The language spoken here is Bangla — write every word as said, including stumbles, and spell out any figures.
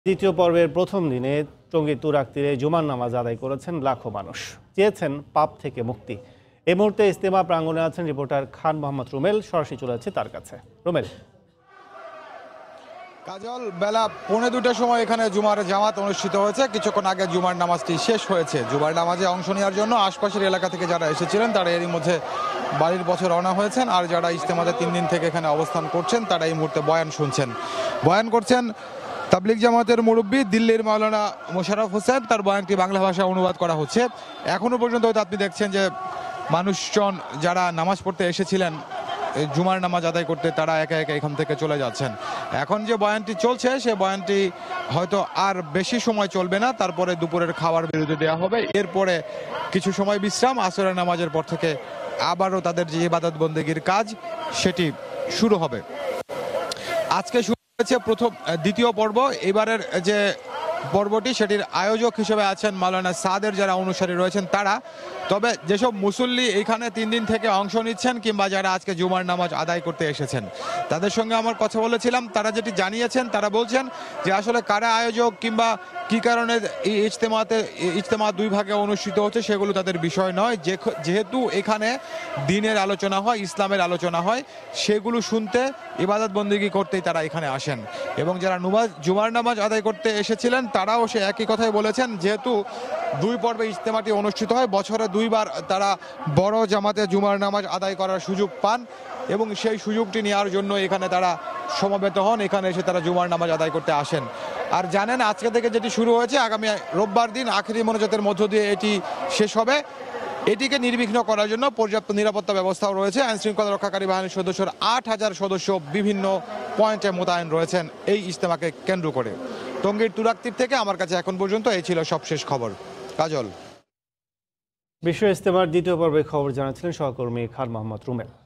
দ্বিতীয় পর্বের প্রথম দিনে টঙ্গীর তুরাগ তীরে জুমার নামাজ আদায় করেছেন লাখো মানুষ, চেয়েছেন পাপ থেকে মুক্তি। এই মুহূর্তে ইজতেমা প্রাঙ্গণে আছেন রিপোর্টার খান মোহাম্মদ রুমেল, সরাসরি চলে যাচ্ছে তার কাছে। রুমেল। কাজল, বেলা পৌনে দুটার সময় এখানে জুমার জামাত অনুষ্ঠিত হয়েছে। কিছুক্ষণ আগে জুমার নামাজটি শেষ হয়েছে। জুমার নামাজে অংশ নেওয়ার জন্য আশপাশের এলাকা থেকে যারা এসেছিলেন তারা এরই মধ্যে বাড়ির পথে রওনা হয়েছেন, আর যারা ইজতেমাতে তিন দিন থেকে এখানে অবস্থান করছেন তারা এই মুহূর্তে বয়ান শুনছেন। বয়ান করছেন তাবলিগ জামাতের মুরব্বী দিল্লির মাওলানা মোশাররফ হোসেন। তার বয়ানটি বাংলা ভাষায় অনুবাদ করা হচ্ছে। এখনো পর্যন্ত হয়তো আপনি দেখছেন যে মানুষজন যারা নামাজ পড়তে এসেছিলেন জুমার নামাজ আদায় করতে, তারা একে একে এখান থেকে চলে যাচ্ছেন। এখন যে বয়ানটি চলছে সে বয়ানটি হয়তো আর বেশি সময় চলবে না, তারপরে দুপুরের খাবার বিরতি দেওয়া হবে। এরপরে কিছু সময় বিশ্রাম, আসরের নামাজের পর থেকে আবারও তাদের যে ইবাদত বন্দেগীর কাজ সেটি শুরু হবে। আজকে শুরু হয়েছে প্রথম দ্বিতীয় পর্ব। এবারের যে পর্বটি সেটির আয়োজক হিসেবে আছেন মাওলানা সাদের যারা অনুসারী রয়েছেন তারা। তবে যেসব মুসল্লি এখানে তিন দিন থেকে অংশ নিচ্ছেন কিংবা যারা আজকে জুমার নামাজ আদায় করতে এসেছেন তাদের সঙ্গে আমার কথা বলেছিলাম। তারা যেটি জানিয়েছেন, তারা বলছেন যে আসলে কারা আয়োজক কিংবা কি কারণে এই ইজতেমাতে ইজতেমা দুই ভাগে অনুষ্ঠিত হচ্ছে সেগুলো তাদের বিষয় নয়। যে যেহেতু এখানে দ্বীনের আলোচনা হয়, ইসলামের আলোচনা হয়, সেগুলো শুনতে ইবাদত বন্দেগী করতেই তারা এখানে আসেন। এবং যারা নুমাজ জুমার নামাজ আদায় করতে এসেছিলেন তারাও সে একই কথাই বলেছেন, যেহেতু দুই পর্বে ইজতেমাটি অনুষ্ঠিত হয়, বছরে দুইবার তারা বড় জামাতে জুমার নামাজ আদায় করার সুযোগ পান এবং সেই সুযোগটি নেওয়ার জন্য এখানে তারা সমবেত হন, এখানে এসে তারা জুমার নামাজ আদায় করতে আসেন। আর জানেন আজকে থেকে যেটি শুরু হয়েছে, আগামী রোববার দিন আখেরি মোনাজাতের মধ্য দিয়ে এটি শেষ হবে। এটিকে নির্বিঘ্ন করার জন্য পর্যাপ্ত নিরাপত্তা ব্যবস্থাও রয়েছে। আইন শৃঙ্খলা রক্ষাকারী বাহিনীর সদস্যর আট হাজার সদস্য বিভিন্ন পয়েন্টে মোতায়েন রয়েছেন এই ইজতেমাকে কেন্দ্র করে। টঙ্গীর তুরাগ তীর থেকে আমার কাছে এখন পর্যন্ত এই ছিল সবশেষ খবর। কাজল। বিশ্ব ইজতেমার দ্বিতীয় পর্বের খবর জানাচ্ছিলেন সহকর্মী খান মোহাম্মদ রুমেল।